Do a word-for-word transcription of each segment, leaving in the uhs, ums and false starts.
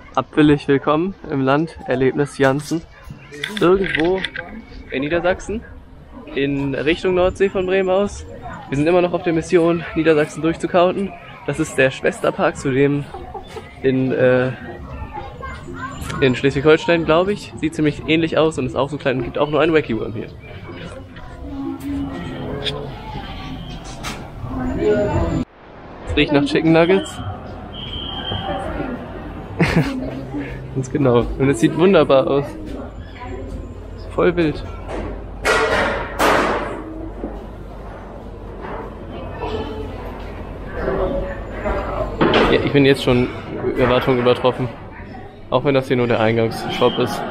Abwillig willkommen im Land Erlebnis Janssen. Irgendwo in Niedersachsen, in Richtung Nordsee von Bremen aus. Wir sind immer noch auf der Mission, Niedersachsen durchzukauten. Das ist der Schwesterpark zu dem in, äh, in Schleswig-Holstein, glaube ich. Sieht ziemlich ähnlich aus und ist auch so klein und gibt auch nur einen Wacky Worm hier. Es riecht nach Chicken Nuggets. Ganz genau. Und es sieht wunderbar aus. Voll wild. Ja, ich bin jetzt schon Erwartungen übertroffen. Auch wenn das hier nur der Eingangsshop ist.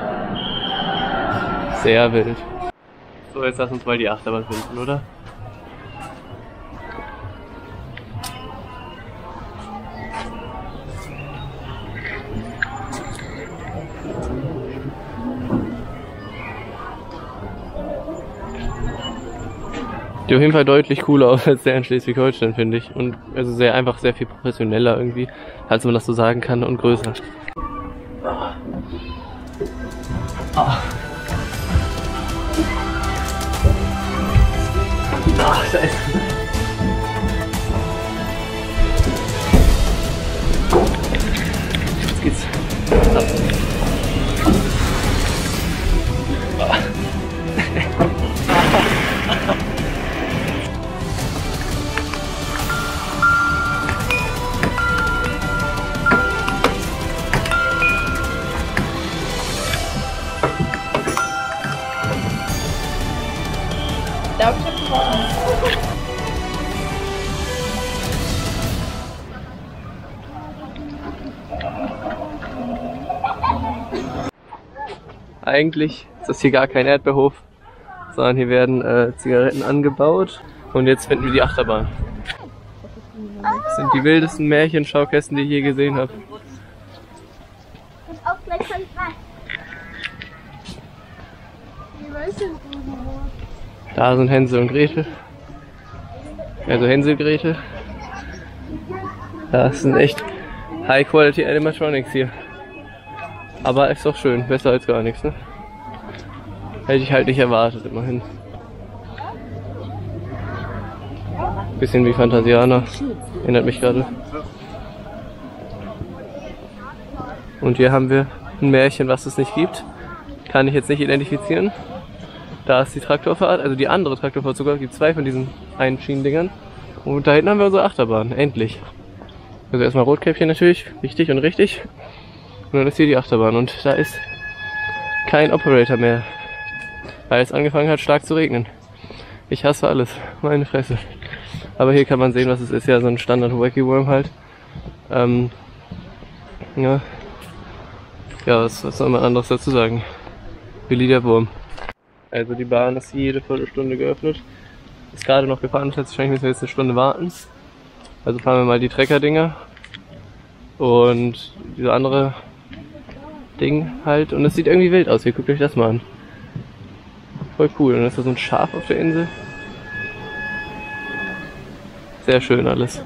Sehr wild. So, jetzt lass uns mal die Achterbahn finden, oder? Sieht auf jeden Fall deutlich cooler aus als der in Schleswig-Holstein, finde ich. Und also sehr einfach, sehr viel professioneller irgendwie, als man das so sagen kann, und größer. Ah. Ah. Ach, da ist Jetzt geht's ab. Ah. Eigentlich ist das hier gar kein Erdbeerhof, sondern hier werden äh, Zigaretten angebaut. Und jetzt finden wir die Achterbahn. Das sind die wildesten Märchenschaukästen, die ich je gesehen habe. Da sind Hänsel und Gretel. Also Hänsel, Gretel. Das sind echt High-Quality Animatronics hier. Aber ist doch schön, besser als gar nichts, ne? Hätte ich halt nicht erwartet, immerhin. Bisschen wie Phantasiana, erinnert mich gerade. Und hier haben wir ein Märchen, was es nicht gibt. Kann ich jetzt nicht identifizieren. Da ist die Traktorfahrt, also die andere Traktorfahrt sogar, es gibt zwei von diesen Einschienendingern. Und da hinten haben wir unsere Achterbahn, endlich. Also erstmal Rotkäppchen natürlich, wichtig und richtig. Und dann ist hier die Achterbahn und da ist kein Operator mehr, weil es angefangen hat stark zu regnen. Ich hasse alles, meine Fresse. Aber hier kann man sehen, was es ist, ja so ein Standard Wacky Worm halt. Ähm, ja, ja was, was soll man anderes dazu sagen? Willi der Wurm. Also die Bahn ist jede Viertelstunde geöffnet. Ist gerade noch gefahren, das heißt wahrscheinlich müssen wir jetzt eine Stunde warten. Also fahren wir mal die Trecker-Dinger und diese andere Ding halt, und es sieht irgendwie wild aus, hier guckt euch das mal an. Voll cool, und dann ist da so ein Schaf auf der Insel. Sehr schön alles.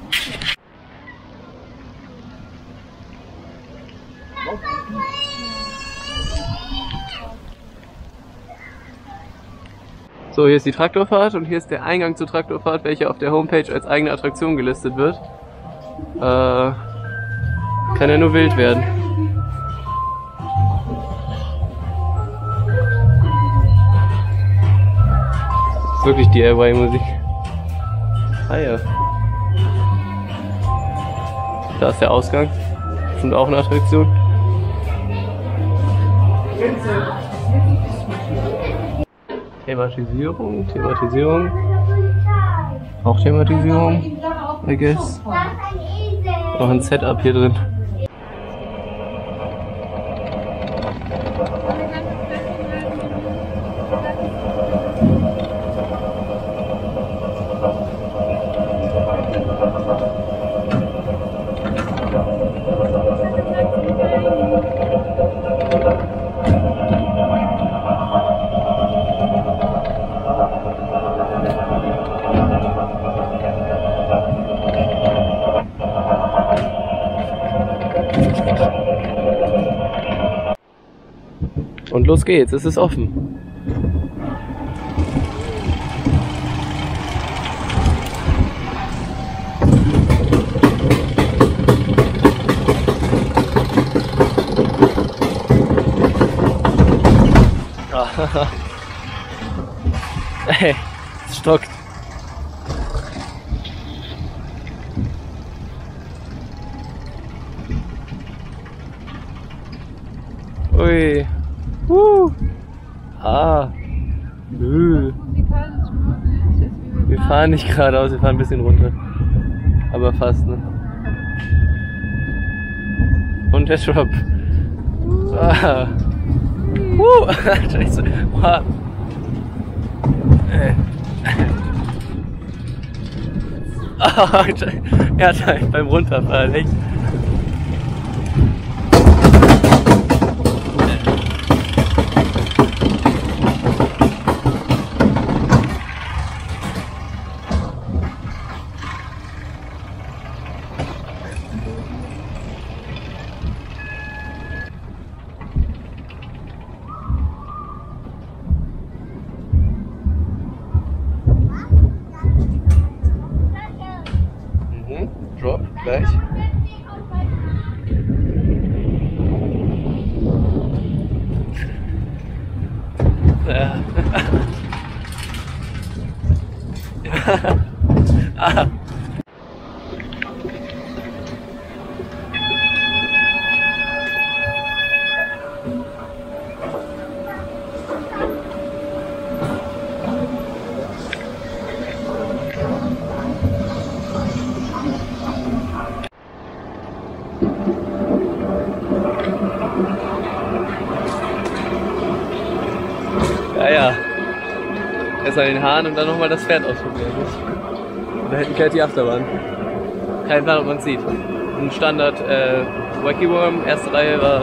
So, hier ist die Traktorfahrt und hier ist der Eingang zur Traktorfahrt, welcher auf der Homepage als eigene Attraktion gelistet wird. Äh, kann ja nur wild werden. Wirklich D I Y-Musik. Ah ja. Da ist der Ausgang. Bestimmt auch eine Attraktion. Thematisierung, Thematisierung. Auch Thematisierung, I guess. Noch ein Setup hier drin. Und los geht's, es ist offen. Hey, es stockt. Ui. Uh. Ah. Nö. Wir fahren nicht geradeaus, wir fahren ein bisschen runter. Aber fast, ne? Und der Drop. Ah. Uh. Scheiße. Wow. Oh, ja, beim Runterfahren, echt. Drop, gleich. Ja. Ah. Ja, ja. Erstmal den Hahn und dann nochmal das Pferd ausprobieren. Und da hinten fährt die Achterbahn. Kein Plan, ob man es sieht. Ein Standard äh, Wacky Worm, erste Reihe war.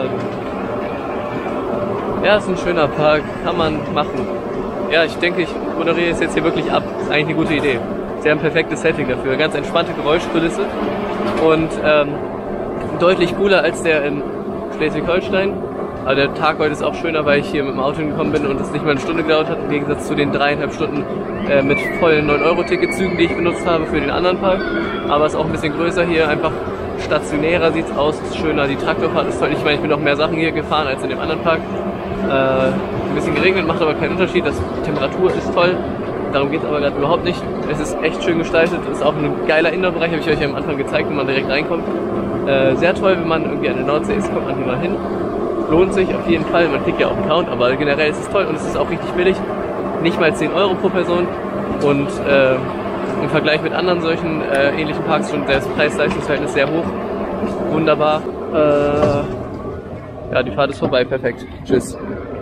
Ja, ist ein schöner Park, kann man machen. Ja, ich denke, ich moderiere es jetzt hier wirklich ab. Ist eigentlich eine gute Idee. Sie haben ein perfektes Setting dafür. Ganz entspannte Geräuschkulisse und ähm, deutlich cooler als der in Schleswig-Holstein. Aber der Tag heute ist auch schöner, weil ich hier mit dem Auto hingekommen bin und es nicht mal eine Stunde gedauert hat, im Gegensatz zu den dreieinhalb Stunden äh, mit vollen neun Euro Ticketzügen, die ich benutzt habe für den anderen Park. Aber es ist auch ein bisschen größer hier, einfach stationärer sieht es aus, ist schöner, die Traktorfahrt ist toll. Ich meine, ich bin noch mehr Sachen hier gefahren als in dem anderen Park. Äh, ein bisschen geregnet, macht aber keinen Unterschied, das, die Temperatur ist toll, darum geht es aber gerade überhaupt nicht. Es ist echt schön gestaltet, es ist auch ein geiler Indoor-Bereich, habe ich euch ja am Anfang gezeigt, wenn man direkt reinkommt. Äh, sehr toll, wenn man irgendwie an der Nordsee ist, kommt man hier mal hin. Lohnt sich auf jeden Fall, man kriegt ja auch einen Count, aber generell ist es toll und es ist auch richtig billig. Nicht mal zehn Euro pro Person und äh, im Vergleich mit anderen solchen äh, ähnlichen Parks schon das Preis-Leistungs-Verhältnis sehr hoch. Wunderbar. Äh, ja, die Fahrt ist vorbei, perfekt. Tschüss.